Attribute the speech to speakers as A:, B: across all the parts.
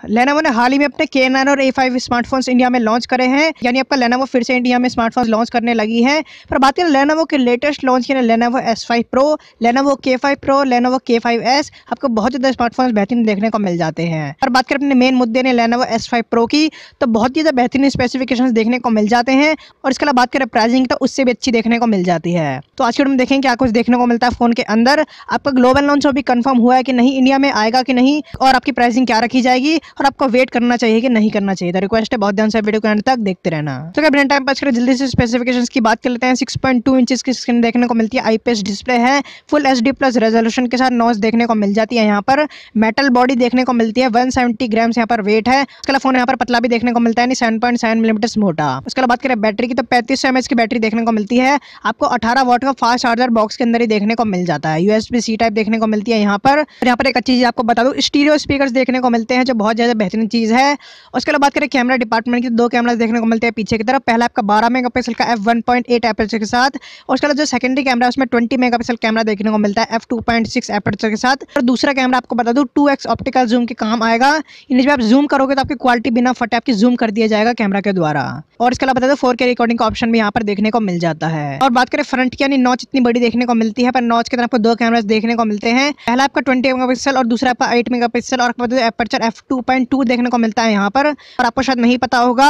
A: Lenovo ने हाल ही में अपने K9 और A5 स्मार्टफोन्स इंडिया में लॉन्च करे हैं, यानी आपका लेनोवो फिर से इंडिया में स्मार्टफोन्स लॉन्च करने लगी है। पर बात करें लेनोवो के लेटेस्ट लॉन्च की, Lenovo S5 Pro, Lenovo K5 Pro, Lenovo K5S, आपको बहुत ज़्यादा स्मार्टफोन्स बेहतरीन देखने को मिल जाते हैं। और बात करें अपने मेन मुद्दे ने लेनोवो S5 Pro की, तो बहुत ही ज़्यादा बेहतरीन स्पेसिफिकेशंस देखने को मिल जाते हैं। और इसके अलावा बात करें प्राइसिंग, तो उससे भी अच्छी देखने को मिल जाती है। तो आज के वीडियो में देखें क्या कुछ देखने को मिलता है फ़ोन के अंदर, आपका ग्लोबल लॉन्च अभी कंफर्म हुआ है कि नहीं, इंडिया में आएगा कि नहीं, और आपकी प्राइसिंग क्या रखी जाएगी, और आपको वेट करना चाहिए कि नहीं करना चाहिए। तो रिक्वेस्ट है बहुत ध्यान से वीडियो को एंड तक देखते रहना। तो क्या बिना टाइम पास करें जल्दी से स्पेसिफिकेशंस की बात कर लेते हैं। 6.2 इंचेस की स्क्रीन देखने को मिलती है, आईपीएस डिस्प्ले है, फुल HD प्लस रेजोल्यूशन के साथ नॉच देखने को मिल जाती है। यहाँ पर मेटल बॉडी देखने को मिलती है, 170 ग्राम्स यहाँ पर वेट है। उसके अलावा फोन यहाँ पर पतला भी देखने को मिलता है, 7.7 मिलीमीटर मोटा। उसके अलावा बात करें बैटरी की, तो 3500 mAh की बैटरी देखने को मिलती है। आपको 18 वॉट का फास्ट चार्जर बॉक्स के अंदर ही देखने को मिल जाता है। USB-C टाइप देखने को मिलती है यहाँ पर। एक अच्छी चीज आपको बता दूं, स्टीरियो स्पीकर्स देखने को मिलते हैं, जो बहुत ज्यादा बेहतरीन चीज है। उसके अलावा बात करें कैमरा डिपार्टमेंट की, तो 2 कैमरा देखने को मिलते हैं पीछे की तरफ। पहला आपका 12 मेगापिक्सल का f1.8 एपर्चर के साथ, और उसके अलावा जो सेकेंडरी कैमरा है उसमें 20 मेगापिक्सल कैमरा देखने को मिलता है f2.6 एपर्चर के साथ। और दूसरा कैमरा आपको बता दूं 2x ऑप्टिकल जूम के काम आएगा, यानी जब आप जूम करोगे तो आपकी क्वालिटी बिना फटे आपकी जूम कर दिया जाएगा कैमरा के द्वारा। और इसके अलावा बता दो 4K रिकॉर्डिंग का ऑप्शन भी यहाँ पर देखने को मिल जाता है। और बात करें फ्रंट की, यानी नॉच इतनी बड़ी देखने को मिलती है, पर नॉच के तरफ आपको 2 कैमरास देखने को मिलते हैं। पहला आपका 20 मेगापिक्सल और दूसरा आपका 8 मेगापिक्सल, और एपर्चर f2.2 देखने को मिलता है यहाँ पर। और आपको शायद नहीं पता होगा,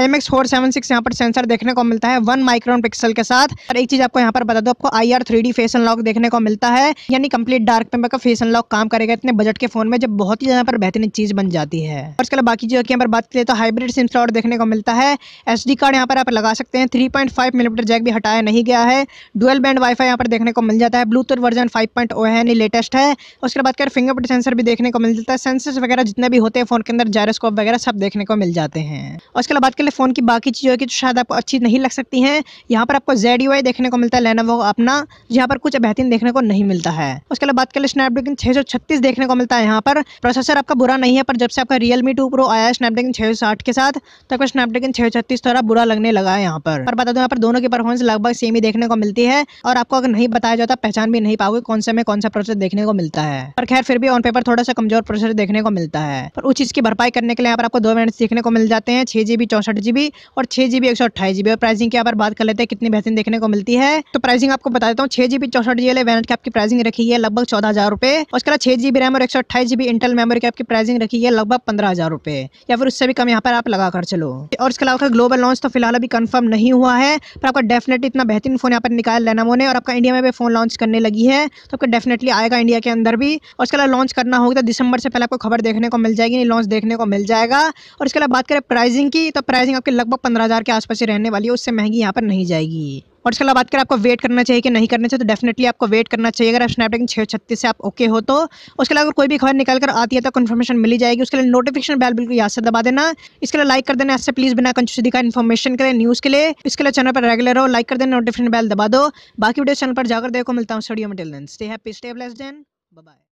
A: IMX476 यहाँ पर सेंसर देखने को मिलता है 1 माइक्रोन पिक्सल के साथ। और एक चीज आपको यहाँ पर बता दो, आपको IR 3D फेस अनलॉक देखने को मिलता है, यानी कंप्लीट डार्क में का फेस अनलॉक काम करेगा इतने बजट के फोन में, जब बहुत ही यहाँ पर बेहतरीन चीज बन जाती है। और इसके अलावा बाकी चीजों की यहाँ पर बात करें तो हाइब्रिड सिम स्लॉट देखने को मिलता है, SD कार्ड यहाँ पर आप लगा सकते हैं, 3.5 मिलीमीटर जैक भी हटाया नहीं गया है, डुअल बैंड वाईफाई यहाँ पर देखने को मिल जाता है, ब्लूटूथ वर्जन 5.0 है, लेटेस्ट है। उसके बाद कर फिंगरप्रिंट सेंसर भी देखने को मिल जाता है, सेंसर्स वगैरह जितने भी होते हैं फोन के अंदर, जायरोस्कोप वगैरह सब देखने को मिल जाते हैं। और उसके बाद बात करें फोन की बाकी चीजों की, तो शायद आपको अच्छी नहीं लग सकती हैं। यहाँ पर आपको ZUI देखने को मिलता है लेनोवो अपना, जहाँ पर कुछ बेहतरीन देखने को नहीं मिलता है। उसके बाद बात करें स्नैपड्रैगन 636 देखने को मिलता है यहाँ पर। प्रोसेसर आपका बुरा नहीं है, पर जब से आपका Realme 2 Pro आया है स्नैपड्रैगन 660 के साथ, तो आपका स्नैपड्रैगन 636 थोड़ा बुरा लगने लगा है यहाँ पर। बता दो यहाँ पर दोनों की परफॉर्मेंस लगभग सेम ही देखने को मिलती है, और आपको अगर नहीं बताया जाता पहचान भी नहीं पाओगे कौन से में कौन सा प्रोसेसर देखने को मिलता है। पर खैर फिर भी ऑन पेपर थोड़ा सा कमजोर प्रोसेसर देखने को मिलता है। पर उस चीज की भरपाई करने के लिए यहाँ पर आपको 2 वेरिएंट्स देखने को मिल जाते हैं, 6GB 64GB और 6GB 128GB। और प्राइसिंग की यहाँ पर बात कर लेते हैं कितनी बेहतरीन देखने को मिलती है। तो प्राइसिंग आपको बता देता हूँ, 6GB 64GB वाले वेरिएंट की आपकी प्राइसिंग रखी है लगभग 14,000 रुपए। उसके बाद 6GB रैम और 128GB इंटेल मेमोरी की आपकी प्राइसिंग रखी है लगभग 15,000 रुपए, या फिर उससे भी कम यहाँ पर आप लगा कर चलो। और इसके अलावा ग्लोबल लॉन्च तो फिलहाल अभी कंफर्म नहीं हुआ है, पर आपका डेफिनेटली इतना बेहतरीन फोन यहाँ पर निकाला लेनोवो ने, और आपका इंडिया में भी फोन लॉन्च करने लगी है, तो आपको डेफिनेटली आएगा इंडिया के अंदर भी। और उसके अलावा लॉन्च करना होगा तो दिसंबर से पहले आपको खबर देखने को मिल जाएगी, लॉन्च देखने को मिल जाएगा। और इसके अलावा बात करें प्राइसिंग की, तो प्राइसिंग आपकी लगभग 15,000 के आसपास ही रहने वाली है, उससे महंगी यहाँ पर नहीं जाएगी। और इसके अलावा बात करें आपको वेट करना चाहिए कि नहीं करना चाहिए, तो डेफिनेटली आपको वेट करना चाहिए अगर आप स्नैपड्रैगन 636 से आप ओके हो तो। उसके अलावा अगर कोई भी खबर निकल कर आती है तो कंफर्मेशन मिल ही जाएगी। उसके लिए नोटिफिकेशन बेल बिल्कुल याद से दबा देना। इसके लिए लाइक कर देना, ऐसे प्लीज बिना कंजूसी दिखाए इन्फॉर्मेशन करें न्यूज़ के लिए। इसके लिए चैनल पर रेगुलर हो, लाइक कर देना, नोटिफिकेशन बेल दबा दो। बाकी वीडियो चैनल पर जाकर देखो। मिलता हूँ स्टूडियो में, till then stay happy, stay blessed, bye bye.